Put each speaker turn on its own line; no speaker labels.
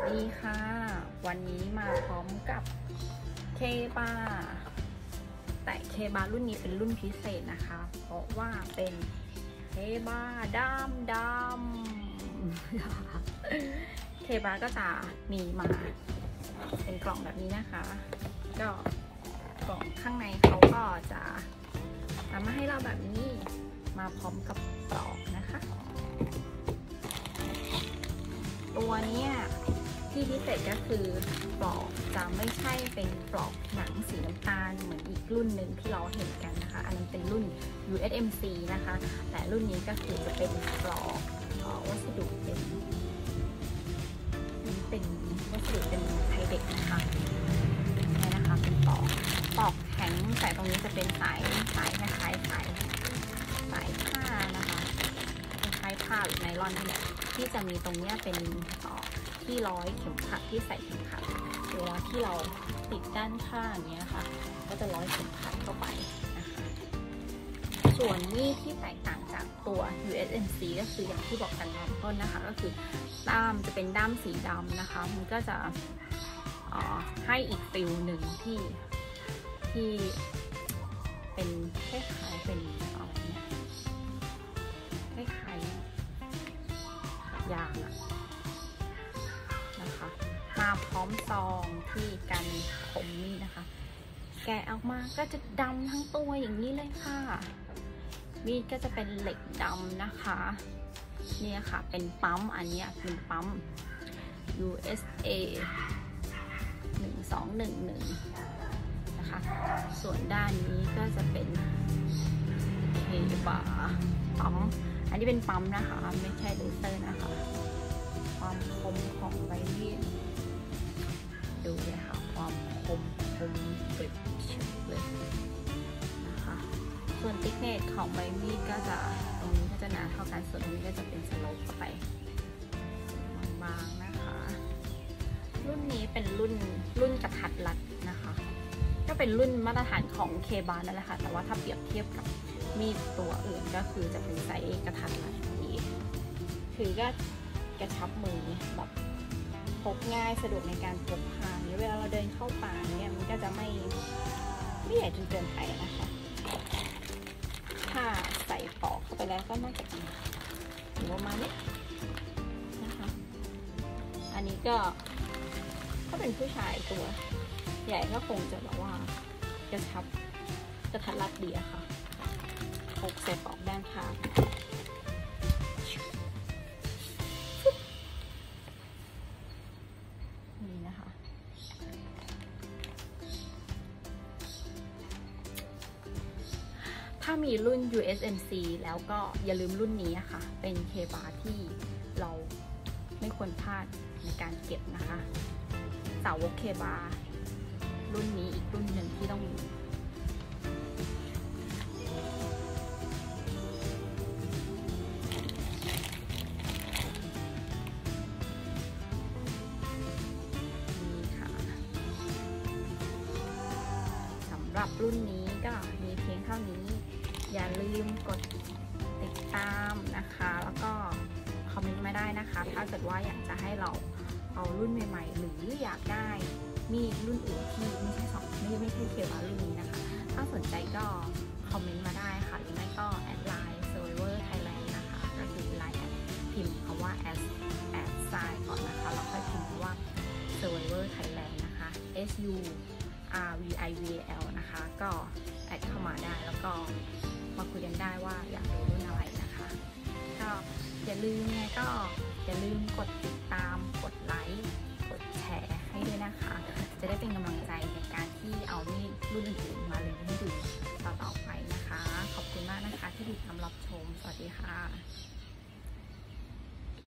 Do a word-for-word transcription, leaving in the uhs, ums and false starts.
ดีค่ะวันนี้มาพร้อมกับเคบาแต่เคบารุ่นนี้เป็นรุ่นพิเศษนะคะเพราะว่าเป็นเคบาดำดำเคบาก็จะมีมาเป็นกล่องแบบนี้นะคะก็กล่องข้างในเขาก็จะทำมาให้เราแบบนี้มาพร้อมกับปลอกนะคะตัวนี้ที่พิเศษก็คือปลอกจะไม่ใช่เป็นปลอกหนังสีน้ำตาลเหมือนอีกรุ่นหนึ่งที่เราเห็นกันนะคะอันนั้นเป็นรุ่น ยู เอส เอ็ม ซี นะคะแต่รุ่นนี้ก็คือจะเป็นปลอกวัสดุเป็นเป็นวัสดุเป็นไทเด็กนะคะนี่นะคะเป็นปลอกปลอกแข็งแต่ตรงนี้จะเป็นสายสายคล้ายๆสายสายผ้านะคะเป็นคล้ายผ้าหรือไนลอนนี่แหละที่จะมีตรงนี้เป็นที่ร้อยเข็มขัดที่ใส่เข็มขัดเวลาที่เราติดด้านข้างเนี้ยค่ะก็จะร้อยเข็มขัดเข้าไปนะคะส่วนนี้ที่แตกต่างจากตัว ยู เอส เอ็ม ซี ก็คืออย่างที่บอกกันตอนต้นนะคะก็คือด้ามจะเป็นด้ามสีดำนะคะมันก็จะให้อีกฟิลหนึ่งที่ที่เป็นคล้ายๆเป็นอะไรเนี่ยคล้ายๆยางอะนะคะมาพร้อมซองที่กันผมนี่นะคะแกะออกมาก็จะดำทั้งตัวอย่างนี้เลยค่ะมีดก็จะเป็นเหล็กดำนะคะเนี่ยค่ะเป็นปั๊มอันนี้เป็นปั๊ม ยู เอส เอ หนึ่งสองหนึ่งหนึ่งนะคะส่วนด้านนี้ก็จะเป็นเคบาปั๊มอันนี้เป็นปั๊มนะคะไม่ใช่เลเซอร์นะคะความคมของใบมีดดูเลยค่ะความคมคมกริบเลยนะคะส่วนติ๊กเนสของใบมีดก็จะตรงนี้ก็จะหนาเท่ากันส่วนตรงนี้ก็จะเป็นสโลปเข้าไปบางๆนะคะรุ่นนี้เป็นรุ่นรุ่นกระทัดรัดนะคะก็เป็นรุ่นมาตรฐานของเคบานั่นแหละค่ะแต่ว่าถ้าเปรียบเทียบกับมีดตัวอื่นก็คือจะเป็นไซส์กระทัดรัดดีถือก็กระชับมือแบบพกง่ายสะดวกในการพกพาเวลาเราเดินเข้าป่าเนี่ยมันก็จะไม่ไม่ใหญ่จนเกินไปนะคะถ้าใส่ปอกเข้าไปแล้วก็น่าจะดีหรือประมาณนี้นะคะอันนี้ก็ถ้าเป็นผู้ชายตัวใหญ่ก็คงจะแบบว่ากระชับกระทัดรัดดีอะค่ะพกใส่ปอกด้านข้างถ้ามีรุ่น ยู เอส เอ็ม ซี แล้วก็อย่าลืมรุ่นนี้ค่ะเป็นเคบาที่เราไม่ควรพลาดในการเก็บนะคะสาวกเคบารุ่นนี้อีกรุ่นหนึ่งที่ต้องมีนี่ค่ะสำหรับรุ่นนี้ก็มีเพียงเท่านี้อย่าลืมกดติดตามนะคะแล้วก็คอมเมนต์มาได้นะคะถ้าเกิดว่าอยากจะให้เราเอารุ่นใหม่ๆหรืออยากได้มีรุ่นอื่นที่ไม่ใช่สองไม่ไม่ใช่เคบารุ่นนี้นะคะถ้าสนใจก็คอมเมนต์มาได้ค่ะหรือไม่ก็แอดไลน์ Survivor Thailand นะคะก็คือไลน์แอดพิมพ์คำว่า แอด แอด ไซน์ ก่อนนะคะแล้วค่อยพิมพ์คำว่า Survivor Thailand นะคะ S U R V I V L นะคะก็แอดเข้ามาได้แล้วก็มาคุยกันได้ว่าอยากดูรุ่นอะไรนะคะก็อย่าลืมไงก็อย่าลืมกดติดตามกดไลค์กดแชร์ให้ด้วยนะคะจะได้เป็นกำลังใจในการที่เอามีดรุ่นอื่นๆมารีวิวให้ดูต่อๆไปนะคะขอบคุณมากนะคะที่ติดตามรับชมสวัสดีค่ะ